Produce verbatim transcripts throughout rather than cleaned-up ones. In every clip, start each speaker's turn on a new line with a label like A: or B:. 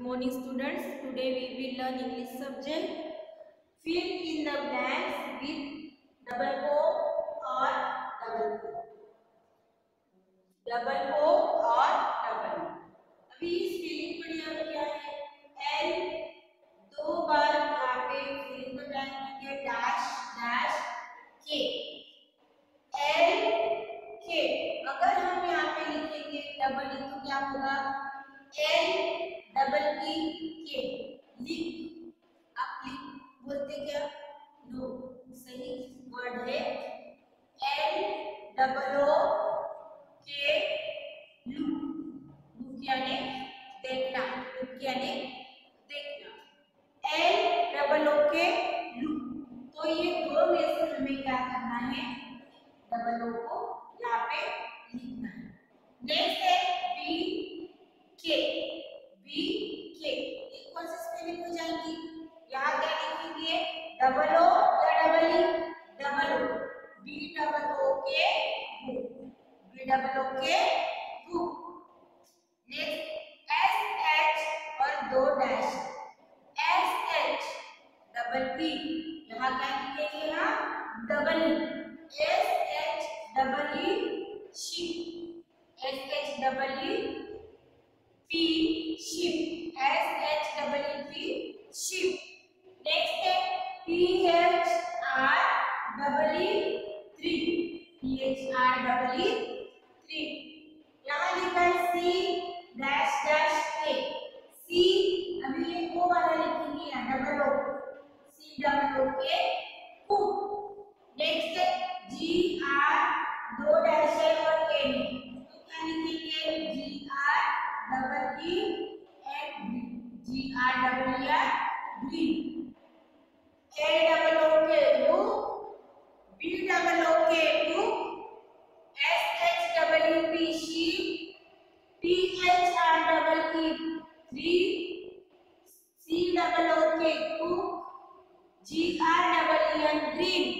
A: morning students. Today we will learn English subject. Fill in the blanks with double O or double O. Double O or double O. अभी spelling पढ़िए अब क्या है? L दो बार यहाँ पे fill in the blank लिखिए dash dash K. L K. अगर हम यहाँ पे लिखेंगे डबल ई तो क्या होगा? L डबल ई के. लिख आप लिख बोलते क्या? नो. सही वर्ड है L double O K look. Look यानी देखना. लुक यानी देखना. L double O K look. तो ये दो में से हमें क्या करना है? डबल ओ को यहाँ पे लिखना है. नेक्स्ट है बी के. बी के ये कौन सी स्पेलिंग हो जाएगी? यहाँ क्या लिखेंगे? डबल ओ या double E? Double O. B double O K book. B double O K book. Next S H और दो dash. S H double B. यहाँ क्या लिखेंगे? यहाँ double E. S H double E ship. S H double E P ship. S H double E P ship. Next है P H R double E three. P H R double E three. यहाँ लिखा है C dash dash के. सी अभी ये ओ वाला लिखेंगे यहाँ डबल ओ. सी double O K cook. Next है जी आर दो डैश है और ए नहीं तो क्या लिखेंगे? G R double E and green. G R double E R green. A double O K look. B double O K look. S H double E P sheep. P H R double E three. C double O K cook. G R double E N green.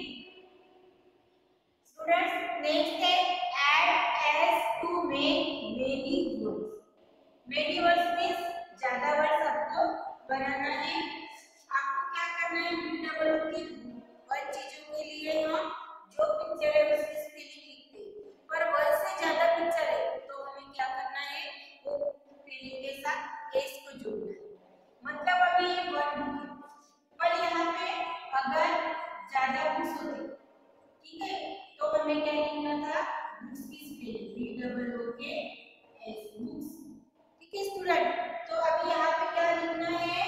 A: Students next है add as to make many words. many words means ज्यादा words आपको बनाना है. आपको क्या करना है? B double ओ की वन चीजों के लिए हम जो पिक्चर है उसकी स्पेलिंग लिखते हैं. पर वन से ज्यादा पिक्चर है तो हमें क्या करना है? वो स्पेलिंग के साथ एस को जोड़ना है. मतलब अभी ये वन बुक है पर यहाँ पे अगर ज्यादा बुक्स होते ठीक है तो हमें क्या लिखना था? बुक्स की spelling B double O K S books. ठीक है स्टूडेंट. तो अभी यहाँ पे क्या लिखना है?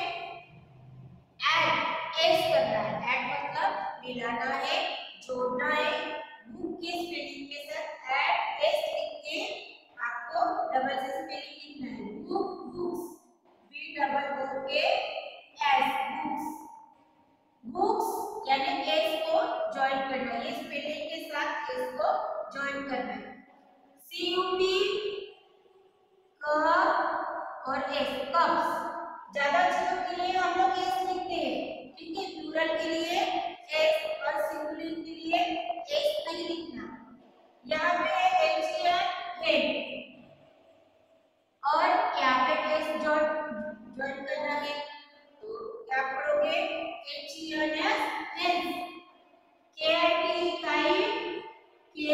A: ऐड एस करना है. ऐड मतलब मिलाना है, जोड़ना है. बुक के स्पेलिंग के साथ ऐड एस लिख के आपको डबल से स्पेलिंग लिखना है. Book books. B double O K S books. Books यानी एस को ज्वाइन करना है. ये स्पेलिंग के साथ एस को ज्वाइन करना है. सी यू पी कप और एस कप्स. ज्यादा चीजों के लिए हम लोग एस लिखते हैं. ठीक है. प्लूरल के लिए एस और सिंगुलर के लिए एस नहीं लिखना. यहाँ पे एच ई एन हेड और यहाँ पे एस ज्वाइन करना है तो क्या पढ़ोगे? H E N S hens. K I T kite. K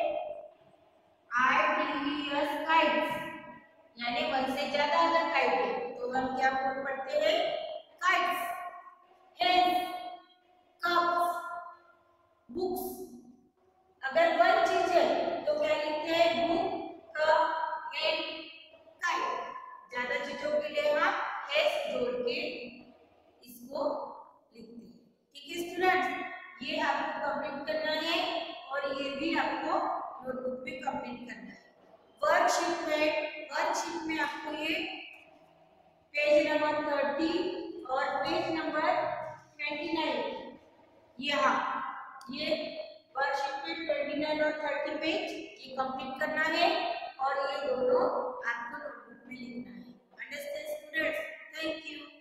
A: I T S kites. यानी वन से ज्यादा अगर काइट है तो हम क्या बोल पढ़ते हैं? काइट्स. Hens cups books. अगर वन चीज है तो क्या लिखते हैं? Book cup and kite. ज्यादा चीजों के लिए हम एस जोड़ के इसको लिखते हैं. ठीक है स्टूडेंट्स. ये आपको कंप्लीट करना है और ये भी आपको नोटबुक में कंप्लीट करना है. वर्कशीट में वर्कशीट में आपको ये पेज नंबर थर्टी और पेज नंबर ट्वेंटी नाइन यहाँ ये वर्कशीट में ट्वेंटी नाइन और थर्टी पेज ये कंप्लीट करना है और ये दोनों आपको नोटबुक में लिखना है. Understand students? Thank you.